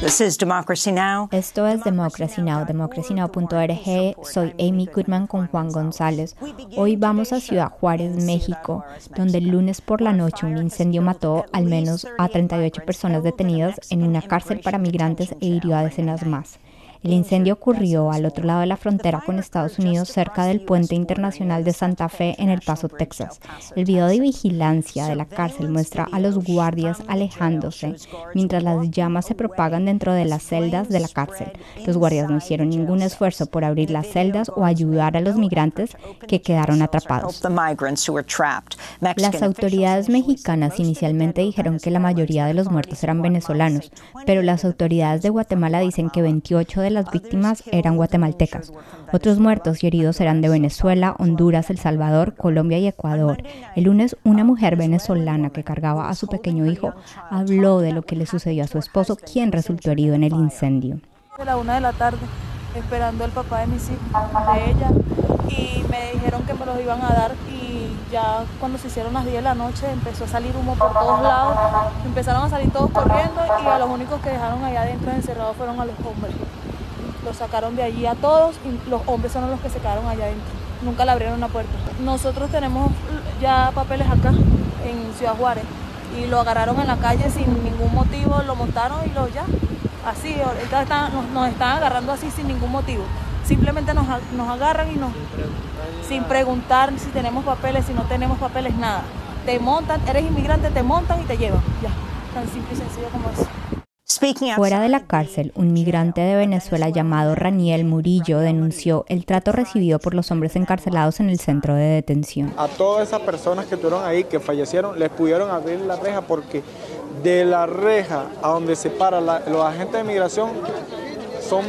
This is Democracy Now! Esto es Democracy Now!, democracynow.org. Soy Amy Goodman con Juan González. Hoy vamos a Ciudad Juárez, México, donde el lunes por la noche un incendio mató al menos a 38 personas detenidas en una cárcel para migrantes e hirió a decenas más. El incendio ocurrió al otro lado de la frontera con Estados Unidos, cerca del puente internacional de Santa Fe en El Paso, Texas. El video de vigilancia de la cárcel muestra a los guardias alejándose mientras las llamas se propagan dentro de las celdas de la cárcel. Los guardias no hicieron ningún esfuerzo por abrir las celdas o ayudar a los migrantes que quedaron atrapados. Las autoridades mexicanas inicialmente dijeron que la mayoría de los muertos eran venezolanos, pero las autoridades de Guatemala dicen que 28 de las víctimas eran guatemaltecas. Otros muertos y heridos eran de Venezuela, Honduras, El Salvador, Colombia y Ecuador. El lunes, una mujer venezolana que cargaba a su pequeño hijo habló de lo que le sucedió a su esposo, quien resultó herido en el incendio. A la 1 de la tarde, esperando al papá de mis hijos, de ella, y me dijeron que me los iban a dar, y ya cuando se hicieron las 10 de la noche empezó a salir humo por todos lados, empezaron a salir todos corriendo y a los únicos que dejaron allá adentro encerrados fueron a los hombres. Los sacaron de allí a todos y los hombres son los que se quedaron allá adentro. Nunca le abrieron la puerta. Nosotros tenemos ya papeles acá en Ciudad Juárez y lo agarraron en la calle sin ningún motivo, lo montaron y ya. Así, ahorita nos están agarrando así sin ningún motivo. Simplemente nos agarran y sin preguntar si tenemos papeles, si no tenemos papeles, nada. Te montan, eres inmigrante, te montan y te llevan. Ya, tan simple y sencillo como eso. Fuera de la cárcel, un migrante de Venezuela llamado Raniel Murillo denunció el trato recibido por los hombres encarcelados en el centro de detención. A todas esas personas que estuvieron ahí, que fallecieron, les pudieron abrir la reja porque de la reja a donde se paran los agentes de migración son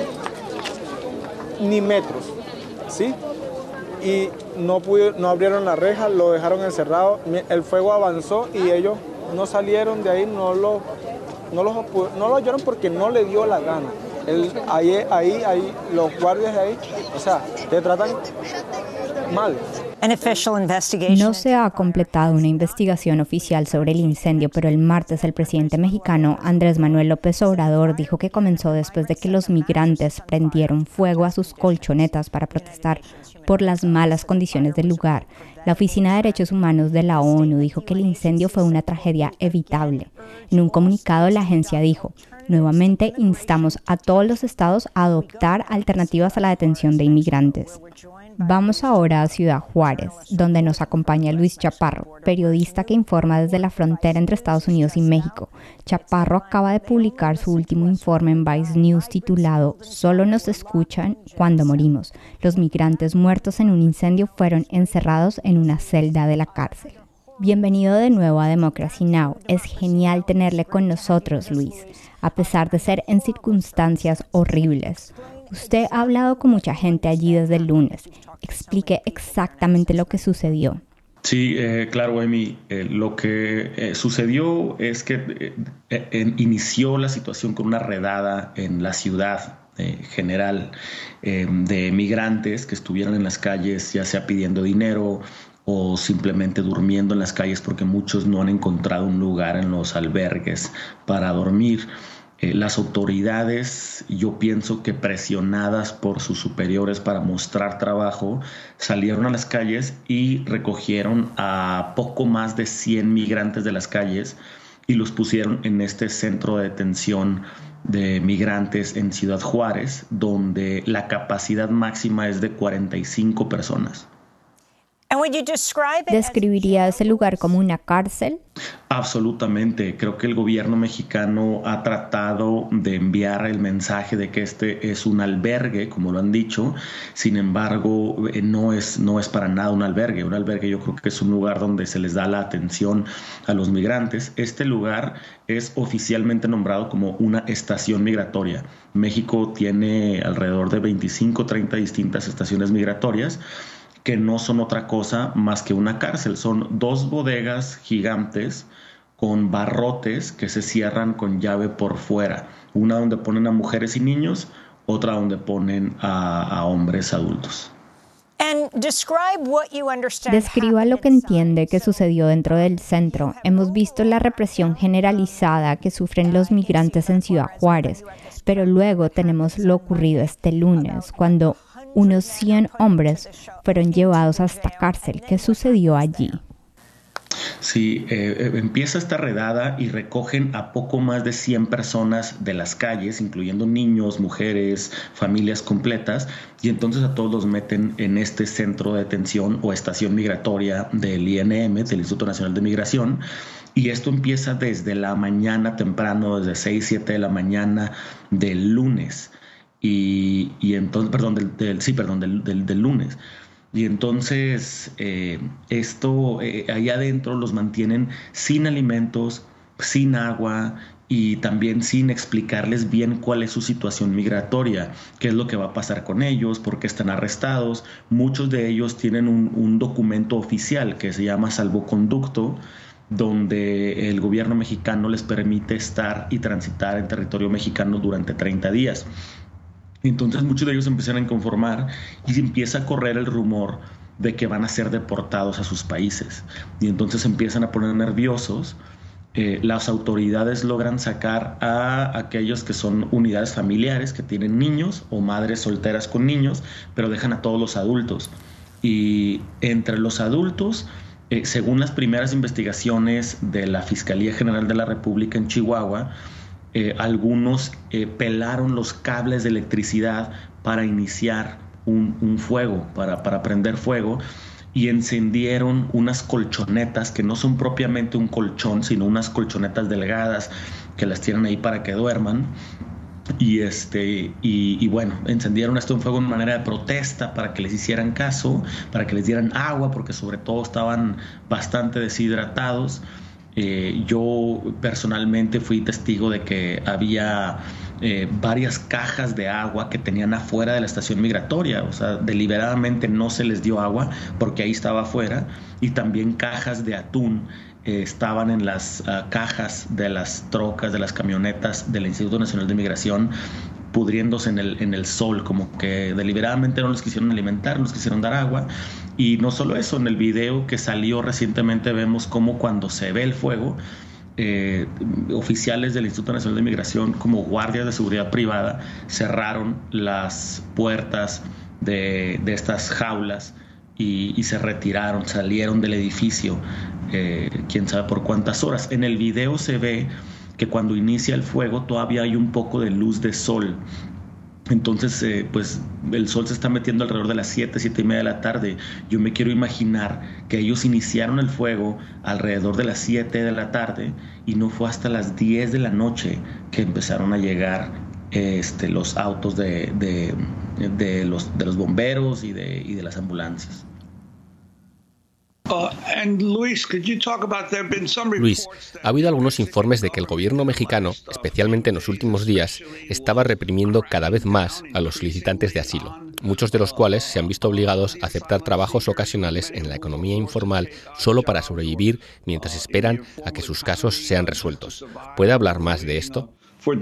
ni metros, ¿sí? Y no abrieron la reja, lo dejaron encerrado, el fuego avanzó y ellos no salieron de ahí, no lo oyeron porque no le dio la gana. Ahí, los guardias de ahí, o sea, te tratan mal. No se ha completado una investigación oficial sobre el incendio, pero el martes el presidente mexicano Andrés Manuel López Obrador dijo que comenzó después de que los migrantes prendieron fuego a sus colchonetas para protestar por las malas condiciones del lugar. La Oficina de Derechos Humanos de la ONU dijo que el incendio fue una tragedia evitable. En un comunicado, la agencia dijo: nuevamente instamos a todos los estados a adoptar alternativas a la detención de inmigrantes. Vamos ahora a Ciudad Juárez, donde nos acompaña Luis Chaparro, periodista que informa desde la frontera entre Estados Unidos y México. Chaparro acaba de publicar su último informe en Vice News titulado «Solo nos escuchan cuando morimos. Los migrantes muertos en un incendio fueron encerrados en una celda de la cárcel». Bienvenido de nuevo a Democracy Now! Es genial tenerle con nosotros, Luis, a pesar de ser en circunstancias horribles. Usted ha hablado con mucha gente allí desde el lunes. Explique exactamente lo que sucedió. Sí, claro, Amy. Lo que sucedió es que inició la situación con una redada en la ciudad general de migrantes que estuvieron en las calles, ya sea pidiendo dinero o simplemente durmiendo en las calles porque muchos no han encontrado un lugar en los albergues para dormir. Las autoridades, yo pienso que presionadas por sus superiores para mostrar trabajo, salieron a las calles y recogieron a poco más de 100 migrantes de las calles y los pusieron en este centro de detención de migrantes en Ciudad Juárez, donde la capacidad máxima es de 45 personas. ¿Describiría ese lugar como una cárcel? Absolutamente. Creo que el gobierno mexicano ha tratado de enviar el mensaje de que este es un albergue, como lo han dicho. Sin embargo, no es para nada un albergue. Un albergue yo creo que es un lugar donde se les da la atención a los migrantes. Este lugar es oficialmente nombrado como una estación migratoria. México tiene alrededor de 25 o 30 distintas estaciones migratorias, que no son otra cosa más que una cárcel. Son 2 bodegas gigantes con barrotes que se cierran con llave por fuera. Una donde ponen a mujeres y niños, otra donde ponen a hombres adultos. Describa lo que entiende que sucedió dentro del centro. Hemos visto la represión generalizada que sufren los migrantes en Ciudad Juárez, pero luego tenemos lo ocurrido este lunes, cuando unos 100 hombres fueron llevados a esta cárcel. ¿Qué sucedió allí? Sí, empieza esta redada y recogen a poco más de 100 personas de las calles, incluyendo niños, mujeres, familias completas, y entonces a todos los meten en este centro de detención o estación migratoria del INM, del Instituto Nacional de Migración, y esto empieza desde la mañana temprano, desde 6, 7 de la mañana del lunes, y entonces, del lunes. Y entonces ahí adentro los mantienen sin alimentos, sin agua y también sin explicarles bien cuál es su situación migratoria, qué es lo que va a pasar con ellos, por qué están arrestados. Muchos de ellos tienen un documento oficial que se llama salvoconducto, donde el gobierno mexicano les permite estar y transitar en territorio mexicano durante 30 días. Entonces muchos de ellos empiezan a inconformar y empieza a correr el rumor de que van a ser deportados a sus países. Y entonces empiezan a poner nerviosos. Las autoridades logran sacar a aquellos que son unidades familiares, que tienen niños o madres solteras con niños, pero dejan a todos los adultos. Y entre los adultos, según las primeras investigaciones de la Fiscalía General de la República en Chihuahua, algunos pelaron los cables de electricidad para iniciar un fuego, para prender fuego, y encendieron unas colchonetas que no son propiamente un colchón, sino unas colchonetas delgadas que las tienen ahí para que duerman. Y bueno, encendieron un fuego en manera de protesta para que les hicieran caso, para que les dieran agua, porque sobre todo estaban bastante deshidratados. Yo personalmente fui testigo de que había varias cajas de agua que tenían afuera de la estación migratoria, o sea, deliberadamente no se les dio agua porque ahí estaba afuera, y también cajas de atún estaban en las cajas de las trocas, de las camionetas del Instituto Nacional de Migración, pudriéndose en el sol, como que deliberadamente no los quisieron alimentar, no les quisieron dar agua. Y no solo eso, en el video que salió recientemente vemos cómo cuando se ve el fuego, oficiales del Instituto Nacional de Migración, como guardias de seguridad privada, cerraron las puertas de estas jaulas y se retiraron, salieron del edificio, quién sabe por cuántas horas. En el video se ve que cuando inicia el fuego todavía hay un poco de luz de sol. Entonces, pues el sol se está metiendo alrededor de las 7, 7 y media de la tarde. Yo me quiero imaginar que ellos iniciaron el fuego alrededor de las 7 de la tarde y no fue hasta las 10 de la noche que empezaron a llegar los autos de los bomberos y de las ambulancias. Luis, ha habido algunos informes de que el gobierno mexicano, especialmente en los últimos días, estaba reprimiendo cada vez más a los solicitantes de asilo, muchos de los cuales se han visto obligados a aceptar trabajos ocasionales en la economía informal solo para sobrevivir mientras esperan a que sus casos sean resueltos. ¿Puede hablar más de esto?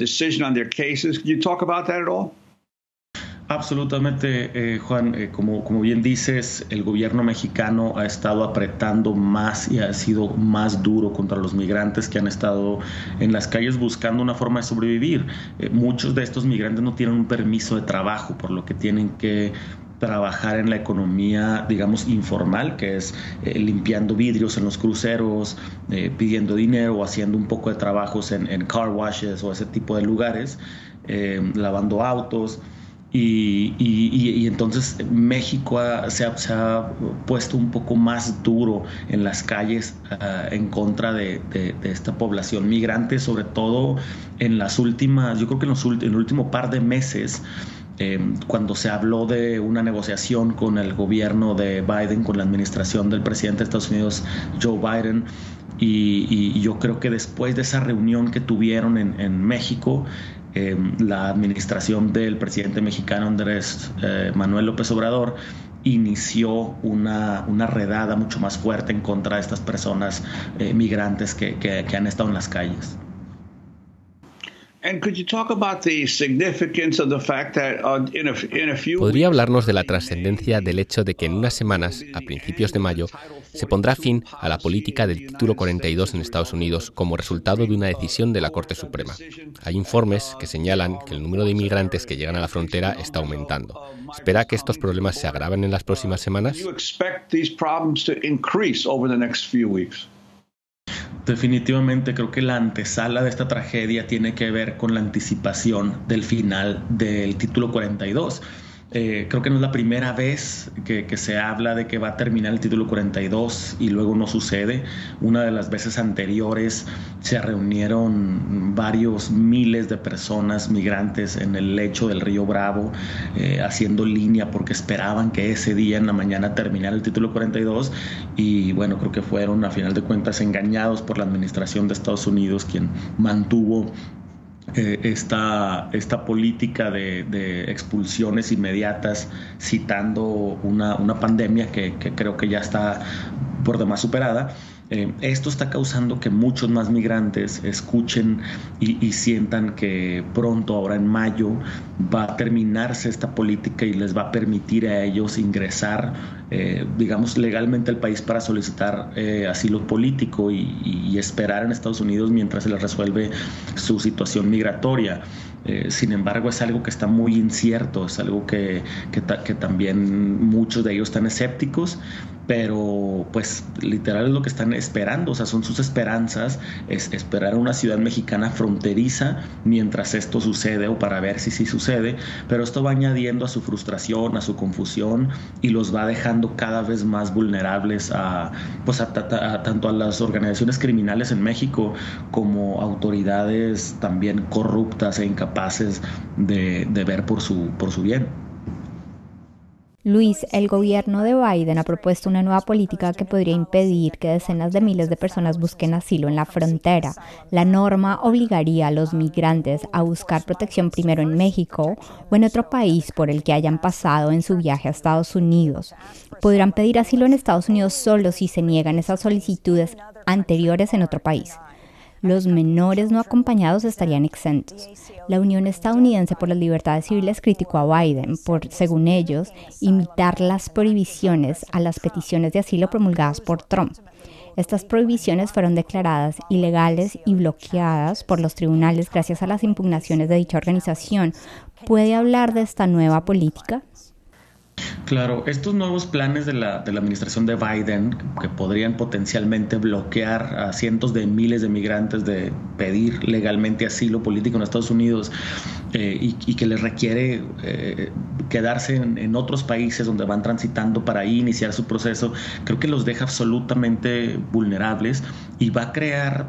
Absolutamente, Juan. Como bien dices, el gobierno mexicano ha estado apretando más y ha sido más duro contra los migrantes que han estado en las calles buscando una forma de sobrevivir. Muchos de estos migrantes no tienen un permiso de trabajo, por lo que tienen que trabajar en la economía, digamos, informal, que es limpiando vidrios en los cruceros, pidiendo dinero o haciendo un poco de trabajos en car washes o ese tipo de lugares, lavando autos. Y entonces México se ha puesto un poco más duro en las calles en contra de esta población migrante, sobre todo en las últimas, yo creo que en el último par de meses, cuando se habló de una negociación con el gobierno de Biden, con la administración del presidente de Estados Unidos, Joe Biden, y yo creo que después de esa reunión que tuvieron en México, la administración del presidente mexicano Andrés Manuel López Obrador inició una redada mucho más fuerte en contra de estas personas migrantes que han estado en las calles. ¿Podría hablarnos de la trascendencia del hecho de que en unas semanas, a principios de mayo, se pondrá fin a la política del título 42 en Estados Unidos como resultado de una decisión de la Corte Suprema? Hay informes que señalan que el número de inmigrantes que llegan a la frontera está aumentando. ¿Espera que estos problemas se agraven en las próximas semanas? Definitivamente creo que la antesala de esta tragedia tiene que ver con la anticipación del final del título 42. Creo que no es la primera vez que se habla de que va a terminar el título 42 y luego no sucede. Una de las veces anteriores se reunieron varios miles de personas migrantes en el lecho del río Bravo haciendo línea porque esperaban que ese día en la mañana terminara el título 42 y bueno, creo que fueron a final de cuentas engañados por la administración de Estados Unidos quien mantuvo esta política de expulsiones inmediatas citando una pandemia que creo que ya está por demás superada. Esto está causando que muchos más migrantes escuchen y sientan que pronto, ahora en mayo, va a terminarse esta política y les va a permitir a ellos ingresar, digamos, legalmente al país para solicitar asilo político y esperar en Estados Unidos mientras se les resuelve su situación migratoria. Sin embargo, es algo que está muy incierto, es algo que también muchos de ellos están escépticos, pero pues literal es lo que están esperando, o sea, son sus esperanzas, es esperar a una ciudad mexicana fronteriza mientras esto sucede o para ver si sí sucede, pero esto va añadiendo a su frustración, a su confusión y los va dejando cada vez más vulnerables a tanto a las organizaciones criminales en México como autoridades también corruptas e incapaces de ver por su bien. Luis, el gobierno de Biden ha propuesto una nueva política que podría impedir que decenas de miles de personas busquen asilo en la frontera. La norma obligaría a los migrantes a buscar protección primero en México o en otro país por el que hayan pasado en su viaje a Estados Unidos. Podrán pedir asilo en Estados Unidos solo si se niegan esas solicitudes anteriores en otro país. Los menores no acompañados estarían exentos. La Unión Estadounidense por las Libertades Civiles criticó a Biden por, según ellos, imitar las prohibiciones a las peticiones de asilo promulgadas por Trump. Estas prohibiciones fueron declaradas ilegales y bloqueadas por los tribunales gracias a las impugnaciones de dicha organización. ¿Puede hablar de esta nueva política? Claro, estos nuevos planes de la administración de Biden que podrían potencialmente bloquear a cientos de miles de migrantes de pedir legalmente asilo político en Estados Unidos y que les requiere quedarse en otros países donde van transitando para ahí iniciar su proceso, creo que los deja absolutamente vulnerables y va a crear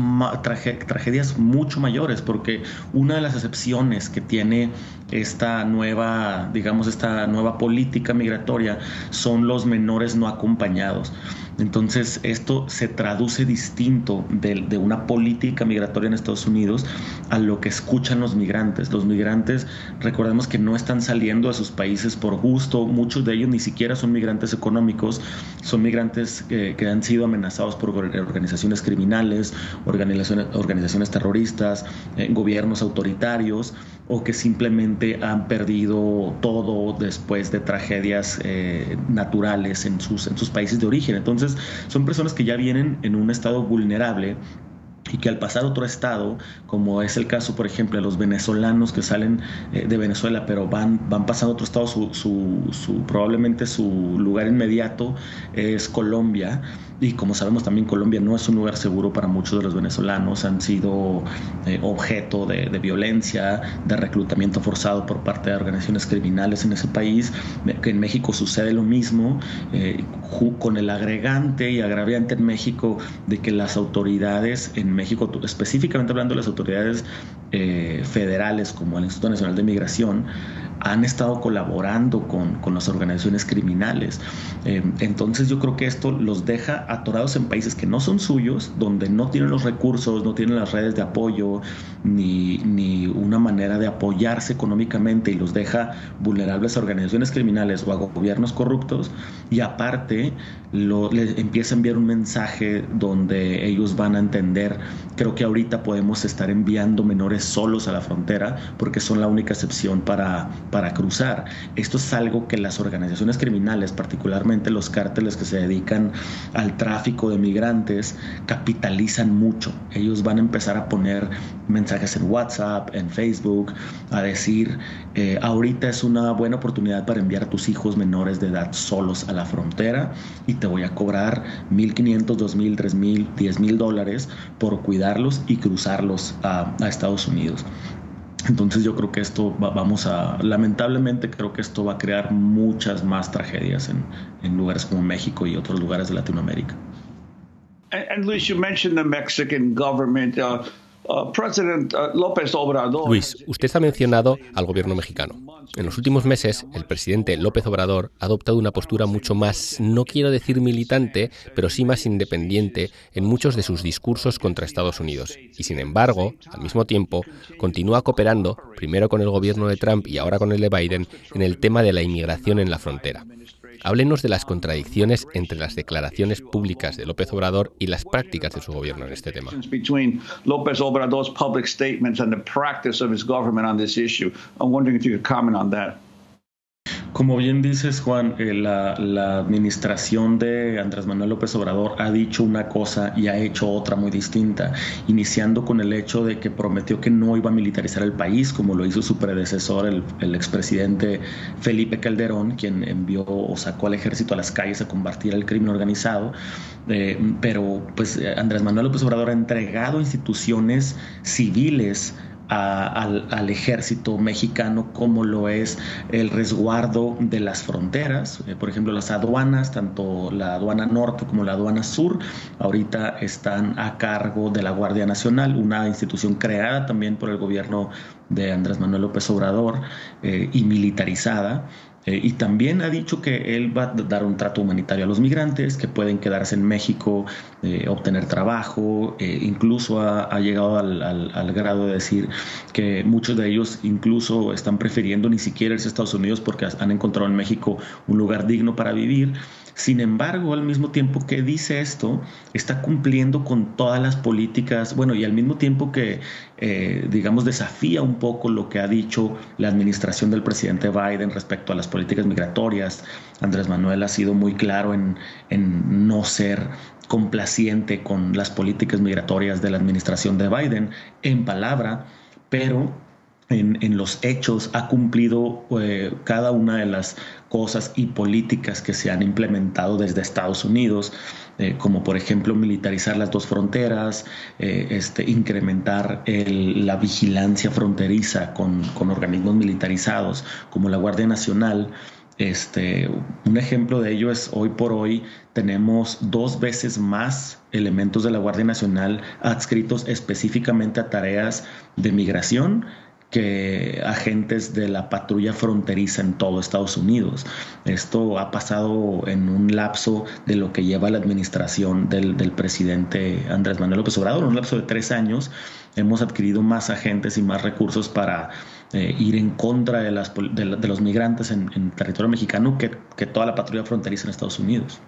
tragedias mucho mayores, porque una de las excepciones que tiene esta nueva política migratoria son los menores no acompañados. Entonces esto se traduce distinto de una política migratoria en Estados Unidos a lo que escuchan los migrantes. Los migrantes, recordemos que no están saliendo de sus países por gusto, muchos de ellos ni siquiera son migrantes económicos, son migrantes que han sido amenazados por organizaciones criminales, organizaciones terroristas, gobiernos autoritarios, o que simplemente han perdido todo después de tragedias naturales en sus países de origen. Entonces son personas que ya vienen en un estado vulnerable y que al pasar a otro estado, como es el caso, por ejemplo, de los venezolanos que salen de Venezuela, pero van pasando a otro estado, probablemente su lugar inmediato es Colombia. Y como sabemos también Colombia no es un lugar seguro para muchos de los venezolanos, han sido objeto de violencia, de reclutamiento forzado por parte de organizaciones criminales en ese país, que en México sucede lo mismo, con el agregante y agraviante en México de que las autoridades en México, específicamente hablando de las autoridades federales como el Instituto Nacional de Migración, han estado colaborando con las organizaciones criminales. Entonces yo creo que esto los deja atorados en países que no son suyos, donde no tienen los recursos, no tienen las redes de apoyo, ni una manera de apoyarse económicamente, y los deja vulnerables a organizaciones criminales o a gobiernos corruptos, y aparte les empieza a enviar un mensaje donde ellos van a entender. Creo que ahorita podemos estar enviando menores solos a la frontera porque son la única excepción para cruzar. Esto es algo que las organizaciones criminales, particularmente los cárteles que se dedican al tráfico de migrantes, capitalizan mucho. Ellos van a empezar a poner mensajes en WhatsApp, en Facebook, a decir, ahorita es una buena oportunidad para enviar a tus hijos menores de edad solos a la frontera y te voy a cobrar $1,500, $2,000, $3,000, $10,000 por cuidarlos y cruzarlos a Estados Unidos. Entonces yo creo que esto lamentablemente creo que esto va a crear muchas más tragedias en lugares como México y otros lugares de Latinoamérica. And Luis, you mentioned the Mexican government. President López Obrador. Luis, usted ha mencionado al gobierno mexicano. En los últimos meses, el presidente López Obrador ha adoptado una postura mucho más, no quiero decir militante, pero sí más independiente en muchos de sus discursos contra Estados Unidos. Y sin embargo, al mismo tiempo, continúa cooperando, primero con el gobierno de Trump y ahora con el de Biden, en el tema de la inmigración en la frontera. Háblenos de las contradicciones entre las declaraciones públicas de López Obrador y las prácticas de su gobierno en este tema. López Obrador's public statements and the practice of his government on this issue. I'm wondering if you could comment on that. Como bien dices, Juan, la administración de Andrés Manuel López Obrador ha dicho una cosa y ha hecho otra muy distinta, iniciando con el hecho de que prometió que no iba a militarizar el país, como lo hizo su predecesor, el expresidente Felipe Calderón, quien envió o sacó al ejército a las calles a combatir el crimen organizado. Pero pues Andrés Manuel López Obrador ha entregado instituciones civiles al ejército mexicano, como lo es el resguardo de las fronteras. Por ejemplo, las aduanas, tanto la aduana norte como la aduana sur, ahorita están a cargo de la Guardia Nacional, una institución creada también por el gobierno de Andrés Manuel López Obrador y militarizada. Y también ha dicho que él va a dar un trato humanitario a los migrantes, que pueden quedarse en México, obtener trabajo, incluso ha llegado al grado de decir que muchos de ellos incluso están prefiriendo ni siquiera irse a Estados Unidos porque han encontrado en México un lugar digno para vivir. Sin embargo, al mismo tiempo que dice esto, está cumpliendo con todas las políticas, y al mismo tiempo que, desafía un poco lo que ha dicho la administración del presidente Biden respecto a las políticas migratorias. Andrés Manuel ha sido muy claro en no ser complaciente con las políticas migratorias de la administración de Biden en palabra, pero en los hechos ha cumplido cada una de las cosas y políticas que se han implementado desde Estados Unidos, como por ejemplo militarizar las dos fronteras, incrementar la vigilancia fronteriza con organismos militarizados como la Guardia Nacional. Un ejemplo de ello es hoy por hoy tenemos 2 veces más elementos de la Guardia Nacional adscritos específicamente a tareas de migración que agentes de la patrulla fronteriza en todo Estados Unidos. Esto ha pasado en un lapso de lo que lleva la administración del presidente Andrés Manuel López Obrador. En un lapso de 3 años hemos adquirido más agentes y más recursos para ir en contra de los migrantes en territorio mexicano que toda la patrulla fronteriza en Estados Unidos.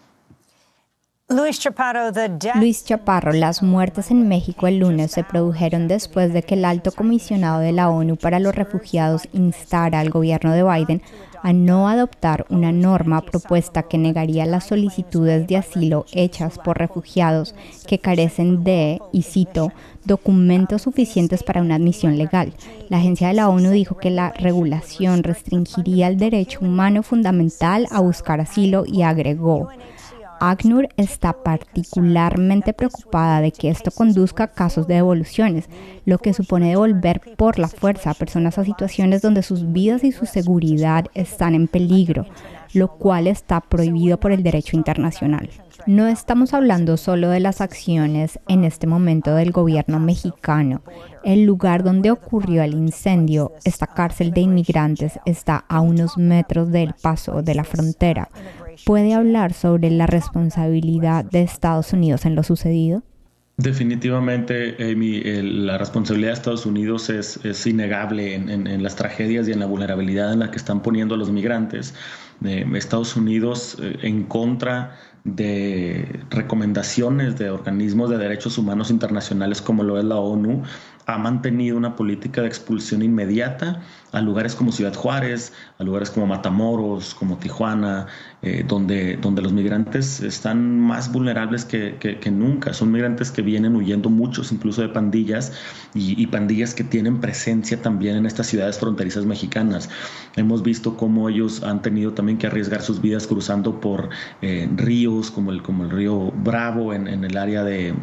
Luis Chaparro, las muertes en México el lunes se produjeron después de que el alto comisionado de la ONU para los refugiados instara al gobierno de Biden a no adoptar una norma propuesta que negaría las solicitudes de asilo hechas por refugiados que carecen de, y cito, documentos suficientes para una admisión legal. La agencia de la ONU dijo que la regulación restringiría el derecho humano fundamental a buscar asilo y agregó: ACNUR está particularmente preocupada de que esto conduzca a casos de devoluciones, lo que supone devolver por la fuerza a personas a situaciones donde sus vidas y su seguridad están en peligro, lo cual está prohibido por el derecho internacional. No estamos hablando solo de las acciones en este momento del gobierno mexicano. El lugar donde ocurrió el incendio, esta cárcel de inmigrantes, está a unos metros del paso de la frontera. ¿Puede hablar sobre la responsabilidad de Estados Unidos en lo sucedido? Definitivamente, Amy, la responsabilidad de Estados Unidos es innegable en las tragedias y en la vulnerabilidad en la que están poniendo a los migrantes. Estados Unidos, en contra de recomendaciones de organismos de derechos humanos internacionales como lo es la ONU, ha mantenido una política de expulsión inmediata a lugares como Ciudad Juárez, a lugares como Matamoros, como Tijuana, donde los migrantes están más vulnerables que nunca. Son migrantes que vienen huyendo, muchos incluso de pandillas y pandillas que tienen presencia también en estas ciudades fronterizas mexicanas. Hemos visto cómo ellos han tenido también que arriesgar sus vidas cruzando por ríos como el río Bravo en el área de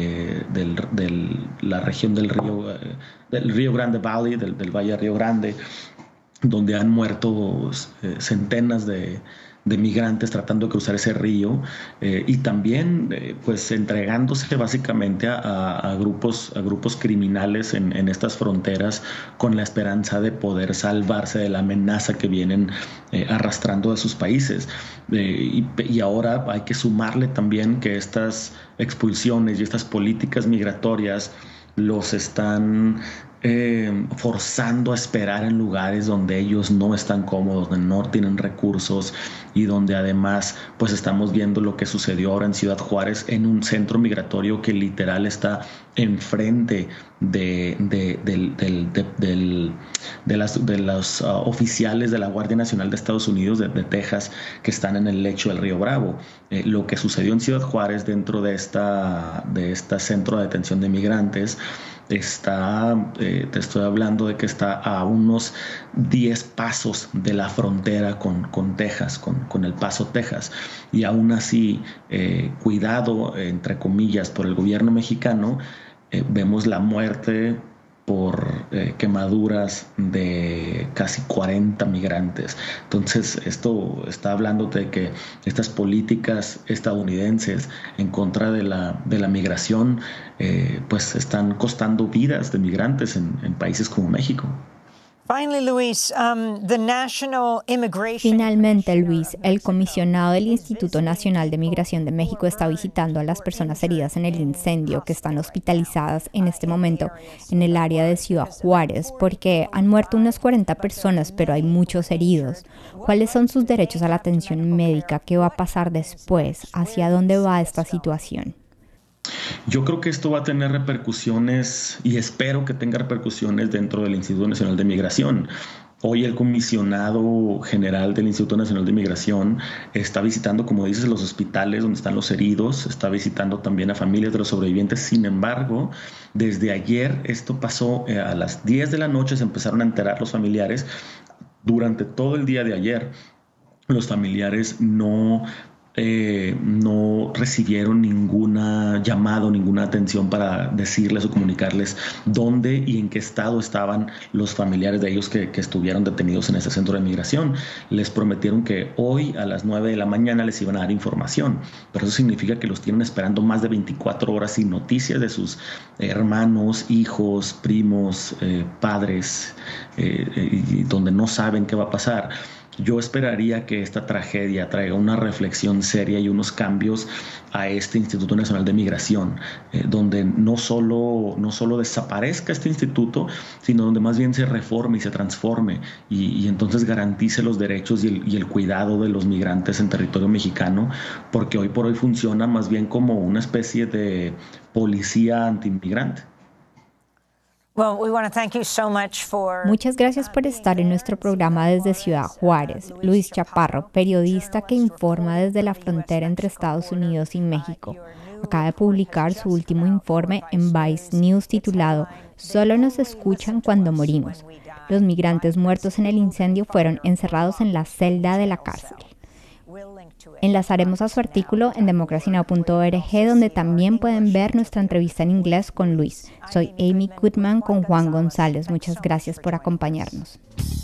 la región del Río Grande Valley, del Valle Río Grande, donde han muerto centenas de migrantes tratando de cruzar ese río y también pues entregándose básicamente a grupos criminales en estas fronteras con la esperanza de poder salvarse de la amenaza que vienen arrastrando a sus países. Y ahora hay que sumarle también que estas expulsiones y estas políticas migratorias los están forzando a esperar en lugares donde ellos no están cómodos, donde no tienen recursos y donde además pues estamos viendo lo que sucedió ahora en Ciudad Juárez, en un centro migratorio que literal está enfrente de los oficiales de la Guardia Nacional de Estados Unidos de Texas que están en el lecho del río Bravo. Lo que sucedió en Ciudad Juárez dentro de esta centro de detención de migrantes está, te estoy hablando de que está a unos 10 pasos de la frontera con Texas, con El Paso, Texas. Y aún así, cuidado, entre comillas, por el gobierno mexicano, vemos la muerte por quemaduras de casi 40 migrantes. Entonces, esto está hablándote de que estas políticas estadounidenses en contra de la migración, pues están costando vidas de migrantes en países como México. Finalmente, Luis, el comisionado del Instituto Nacional de Migración de México está visitando a las personas heridas en el incendio que están hospitalizadas en este momento en el área de Ciudad Juárez, porque han muerto unas 40 personas, pero hay muchos heridos. ¿Cuáles son sus derechos a la atención médica? ¿Qué va a pasar después? ¿Hacia dónde va esta situación? Yo creo que esto va a tener repercusiones y espero que tenga repercusiones dentro del Instituto Nacional de Migración. Hoy el comisionado general del Instituto Nacional de Migración está visitando, como dices, los hospitales donde están los heridos, está visitando también a familias de los sobrevivientes. Sin embargo, desde ayer esto pasó a las 10 de la noche, se empezaron a enterar los familiares. Durante todo el día de ayer, los familiares no recibieron ninguna llamada, ninguna atención para decirles o comunicarles dónde y en qué estado estaban los familiares de ellos que estuvieron detenidos en ese centro de migración. Les prometieron que hoy a las 9 de la mañana les iban a dar información, pero eso significa que los tienen esperando más de 24 horas sin noticias de sus hermanos, hijos, primos, padres, y donde no saben qué va a pasar. Yo esperaría que esta tragedia traiga una reflexión seria y unos cambios a este Instituto Nacional de Migración, donde no solo desaparezca este instituto, sino donde más bien se reforme y se transforme y entonces garantice los derechos y el cuidado de los migrantes en territorio mexicano, porque hoy por hoy funciona más bien como una especie de policía antiinmigrante. Muchas gracias por estar en nuestro programa desde Ciudad Juárez. Luis Chaparro, periodista que informa desde la frontera entre Estados Unidos y México. Acaba de publicar su último informe en Vice News titulado "Solo nos escuchan cuando morimos". Los migrantes muertos en el incendio fueron encerrados en la celda de la cárcel. Enlazaremos a su artículo en democracynow.org, donde también pueden ver nuestra entrevista en inglés con Luis. Soy Amy Goodman con Juan González. Muchas gracias por acompañarnos.